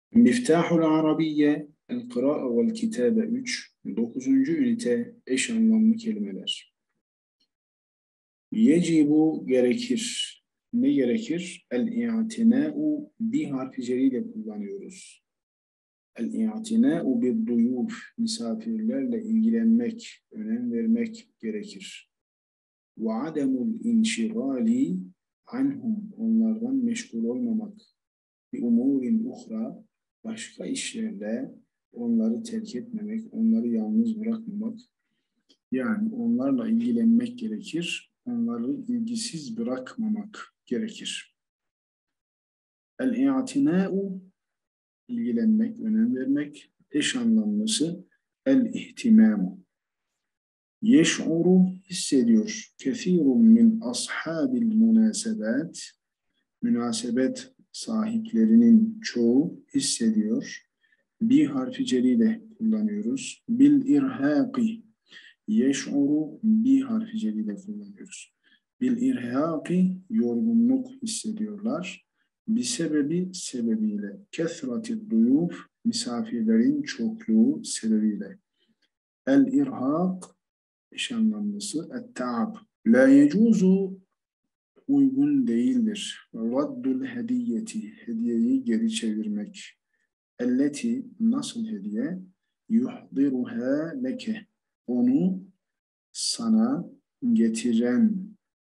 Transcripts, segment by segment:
Miftahul Arabiyye El-Kıra'a vel-Kitabe 3 9. ünite eş anlamlı kelimeler. Yecibu gerekir. Ne gerekir? El-i'tinâ'u bi harfi ceriyle kullanıyoruz. El-i'tinâ'u bid-duyûf misafirlerle ilgilenmek, önem vermek gerekir. Ve ademul inşigali anhum onlardan meşgul olmamak. Bi umurin uhra başka işlerle onları terk etmemek, onları yalnız bırakmamak. Yani onlarla ilgilenmek gerekir, onları ilgisiz bırakmamak gerekir. El-i'tinâ'u ilgilenmek, önem vermek. Eş anlamlısı el-ihtimâmu. Yeş'uru hissediyor. Kethîrun min ashabil münâsebât. Münasebet sahiplerinin çoğu hissediyor. Bir harfi celiyle kullanıyoruz. Bil irhaqi. Yeş'uru bir harfi celiyle kullanıyoruz. Bil irhaqi yorgunluk hissediyorlar. Bir sebebiyle. Kesrati duyuf misafirlerin çokluğu sebebiyle. El irhaq eş anlamlısı et-ta'ab. La yecuzu uygun değildir. Raddul hediyeti, hediyeyi geri çevirmek. Elleti, nasıl hediye? Yuhdiruha leke, onu sana getiren.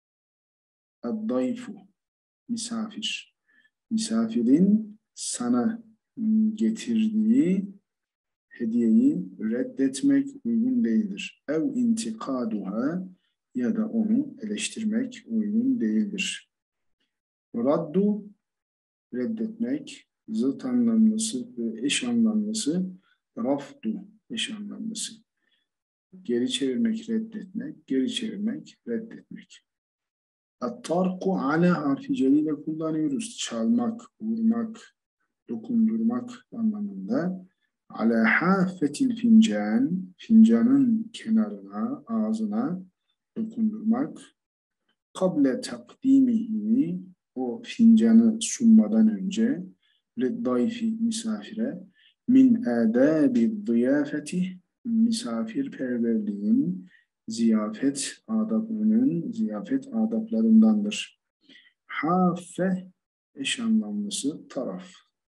Ad-dayfu, misafir. Misafirin sana getirdiği hediyeyi reddetmek uygun değildir. Ev intikaduha, ya da onu eleştirmek uygun değildir. Raddu, reddetmek, zıt anlamlısı ve eş anlamlısı rafdu, eş anlamlısı. Geri çevirmek, reddetmek, geri çevirmek, reddetmek. At-tarku ala harfi celiyle kullanıyoruz. Çalmak, vurmak, dokundurmak anlamında. Ala hafetil fincan, fincanın kenarına, ağzına dokundurmak. Kable takdimihi, o fincanı sunmadan önce, liddayfi misafire, min adabi ziyafeti, misafirperverliğin, ziyafet adabının, ziyafet adaplarındandır. Haffe eş anlamlısı taraf,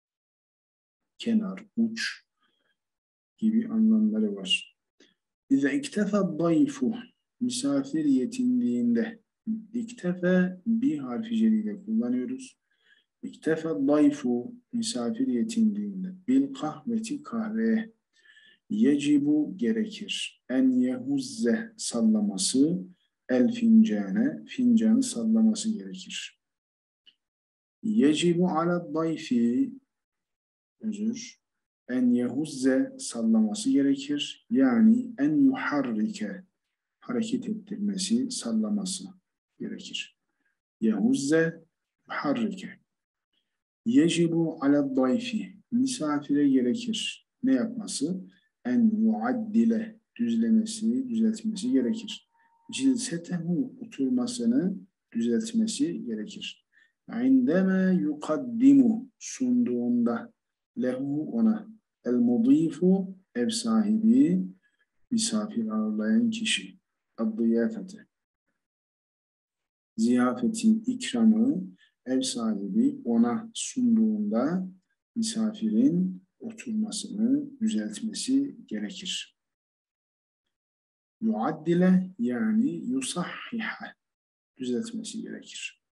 kenar, uç gibi anlamları var. İze iktefa dayfu, misafir yetindiğinde, iktefe bir harfi celiyle kullanıyoruz. İktefe dayfu, misafir yetindiğinde, bil kahveti kahveye, yecibu gerekir, en yehuzze sallaması, el fincane, fincanı sallaması gerekir. Yecibu ala dayfi, en yehuzze sallaması gerekir. Yani en yuharrike, hareket ettirmesi, sallaması gerekir. Yehuzze, yuharrike. Yecibu ala dayfi, misafire gerekir. Ne yapması? En yuaddile, düzlemesi, düzeltmesi gerekir. Cilsetehu, oturmasını düzeltmesi gerekir. İndeme yukaddimu, sunduğunda, lehu ona, el mudifu, ev sahibi, misafir ağırlayan kişi, ad-diyafete, ziyafeti, ikramı, ev sahibi ona sunduğunda misafirin oturmasını düzeltmesi gerekir. Yuaddile yani yusahhiha, düzeltmesi gerekir.